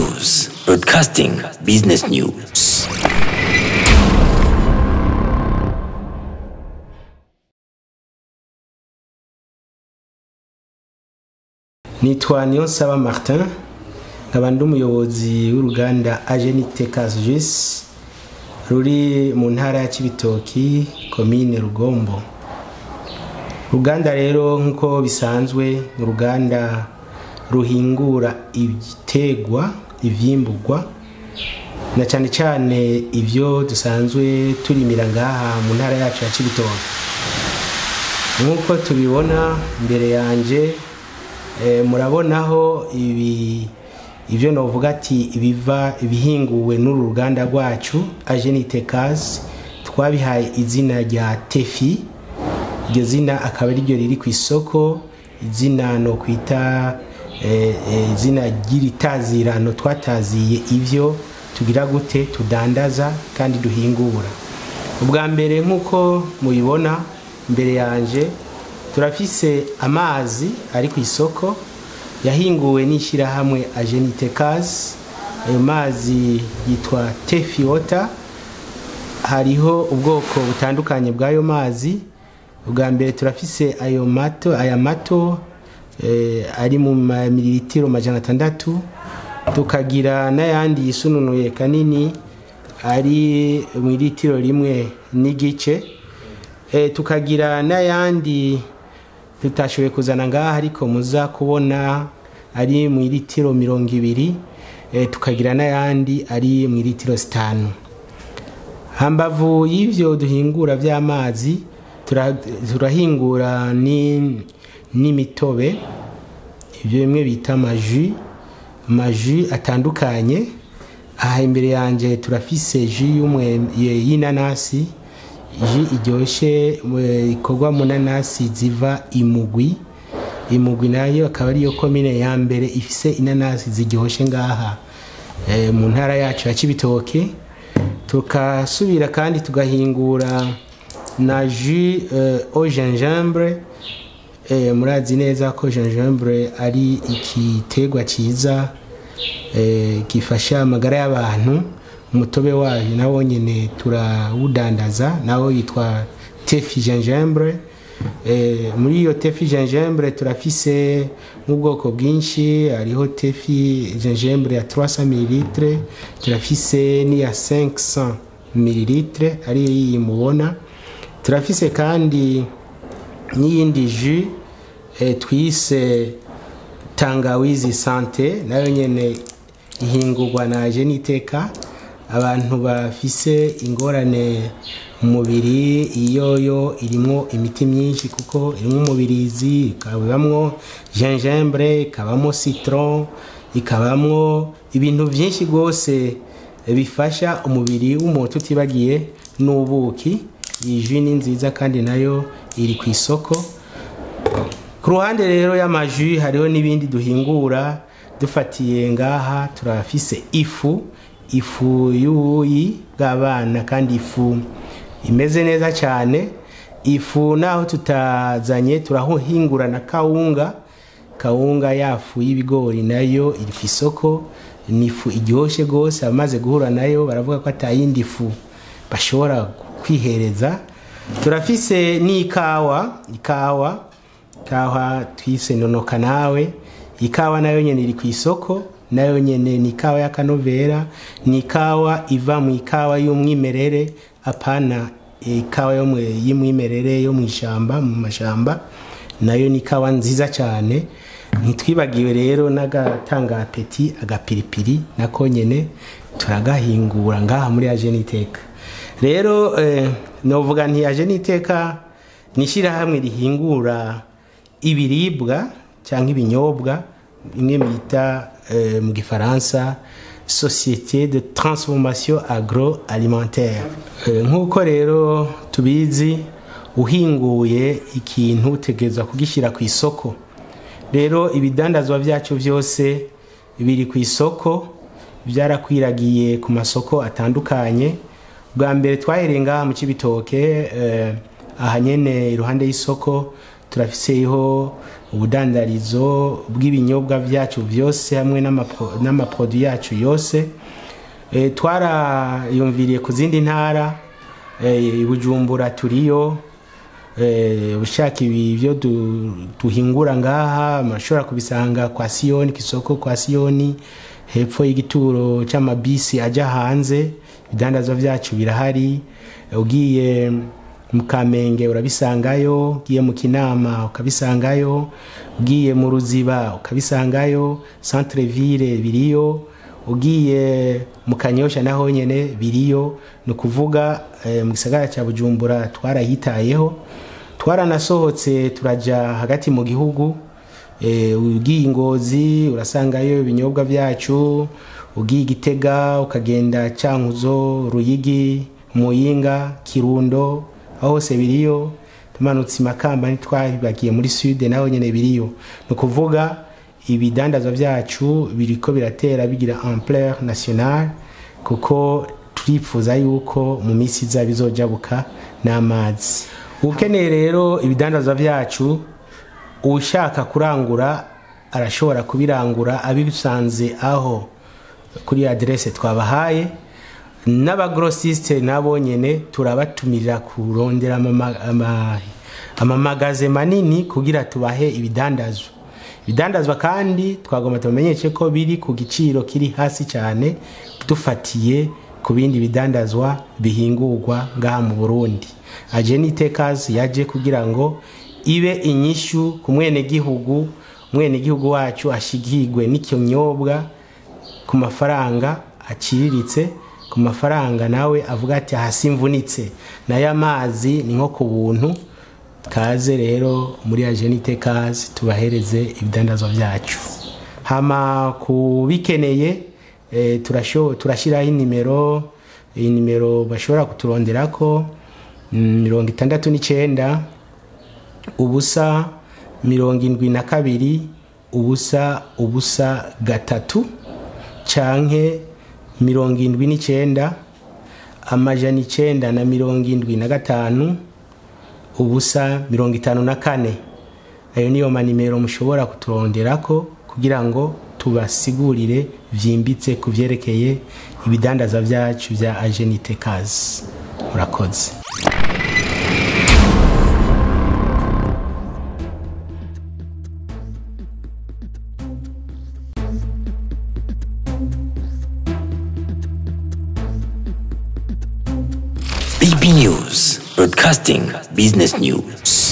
News, broadcasting business news. Nitwa Niyonsaba Martin, nkaba ndi umuyobozi w'uruganda Ajenitekas ruri mu ntara ya Cibitoki, komine Rugombo. Uruganda rero nkuko bisanzwe uruganda ruhingura ibitegwa, ivyimburwa na cyane cyane ivyo dusanzwe turimira ngaha mu ntara yacu ya Cibitoki. Nkuko tubibona imbere yanje murabonaho ivyo novuga ati ibihinguwe n'uru ruganda rwacu Ajenitekas, twabihaye izina rya Tefi. Iryo zina akaba ari ryo riri ku isoko, izina no kwita izina ry'itazirano twataziye ivyo tugira gute tudandaza kandi duhingura. Ubwa mbere nkuko mubibona imbere yanje turafise amazi ari ku isoko yahinguwe n'ishira hamwe Ajenitekas. Ayo mazi yitwa Tefi water. Hariho ubwoko butandukanye bw'ayo mazi. Ubwa mbere turafise aya mato ari mu mililitiro 600, tukagira n'ayandi yisununuye kanini ari mu litiro rimwe n'igice, tukagira n'ayandi tutashoboye kuzana ngaha ariko muza kubona ari mu litiro 200, tukagira n'ayandi ari mu litiro 5. Hambavu y'ivyo duhingura vy'amazi turahingura n'imitobe, ivyo bimwe bita amaji atandukanye. Aha imbere yanje turafise y'inanasi, iryoshe ikorwa mu nanasi ziva imugwi nayo akaba ariyo komine ya mbere ifise inanasi ziryoshe ngaha mu ntara yacu ya Cibitoke. Tukasubira kandi tugahingura na jus au gingembre. Murazi neza ko gingembre ari ikitegwa ciza gifasha amagara y'abantu. Umutobe wayo nawo nyene turawudandaza, nawo yitwa Tefi gingembre. Muri iyo Tefi gingembre turafise n'ubwoko bwinshi. Hariho Tefi gingembre ya 300 ml, turafise ni ya 500 ml ari iyi mubona. Turafise kandi n'iyindi jus twise tangawizi sante, nayo nyene ihingurwa na Ajeniteka. Abantu bafise ingorane mu mubiri, iyoyo irimo imiti myinshi kuko irimo umubirizi, ikabamwo gingembre, ikabamo citron, ikabamwo ibintu byinshi gose bifasha umubiri w'umuntu, utibagiye n'ubuki. Iyi jus ni nziza kandi nayo iri ku isoko. Ku ruhande rero y'amaji hariho n'ibindi duhingura. Dufatiye ngaha turafise ifu y'ubuyi bw'abana, kandi ifu imeze neza cyane. Ifu naho tutazanye turahingura na kawunga yafu y'ibigori, nayo iri ku isoko. Ni ifu iryoshe gose, amaze guhura nayo baravuga ko atayindi fu bashobora kwihereza. Turafise n'ikawa twise nonoka nawe. Ikawa nayo nyene iri ku isoko, nayo nyene ni ikawa ya kanovera, ni ikawa iva mu ikawa y'umwimerere, apana ikawa y'umwimerere yo mu mashamba. Nayo ni ikawa nziza cyane. Ntitwibagiwe rero n'agatanga apeti, agapiripiri nako nyene turagahingura ngaha muri Ajeniteka. Rero novuga nti Ajeniteka nishira hamwe rihingura ibiribwa cyangwa ibinyobwa, imwe bita mu gifaransa Société de transformation agroalimentaire. Nkuko rero tubizi, uhinguye ikintu utegerezwa kugishira ku isoko. Rero ibidandazwa byacu byose biri ku isoko, byarakwiragiye ku masoko atandukanye. Bwa mbere twaherenga mu Cibitoke, aha nyene iruhande y'isoko turafiseho ubudandarizo bw'ibinyobwa byacu byose hamwe n'amaproduit yacu yose. Twarayumviriye ku zindi ntara, Bujumbura turiyo, ushaka ibyo duhingura ngaha mashobora kubisanga kwa Siyoni, kisoko kwa Siyoni hepfo y'igituro cy'amabisi ajya hanze. Ibidandazwa byacu birahari, ugiye mu Kamenge urabisangayo, ugiye mu Kinama ukabisangayo, ugiye mu Ruziba ukabisangayo, Centre Ville biriyo, ugiye mu Kanyosha naho nyene biriyo. No kuvuga mu gisagara cya Bujumbura twarahitayeho, twaranasohotse turaja hagati mu gihugu. Ugiye Ngozi urasangayo ibinyobwa byacu, ugiye Gitega ukagenda Cankuzo, Ruyigi, Muyinga, Kirundo, aho hose biriyo. Tumanutse Makamba ntitwahibagiye muri Sud naho nyene biriyo. No kuvuga ibidandazwa byacu biriko biratera bigira ampleur nationale, kuko turifuza yuko mu minsi iza bizojabuka n'amazi. Ukeneye rero ibidandazwa byacu, ushaka kurangura arashobora kubirangura abisanze aho kuri adresse twabahaye. N'abagrossiste nabo nyene turabatumira kurondera amamagaze manini kugira tubahe ibidandazwa kandi twagomba tumenyeshe ko biri ku giciro kiri hasi cyane dufatiye ku bindi bidandazwa bihingurwa ngaha mu Burundi. Ajenitekas yaje kugira ngo ibe inyishu ku mwene gihugu wacu ashigirwe n'ikinyobwa ku mafaranga aciriritse, ku mafaranga nawe avuga ati hasimvunitse, nayo amazi ni nko ku buntu. Kaze rero muri Ajenitekas tubahereze ibidandazwa byacu. Hama kubikeneye turashiraho inimero bashobora kuturonderako 69 ubusa 72 ubusa 3 canke 79 amajana 975 ubusa 54. Ayo niyo manimero mushobora kuturonderako kugira ngo tubasigurire vyimbitse kuvyerekeye ibidandaza byacu bya Ajenitekas. Murakoze. BB News, broadcasting business news.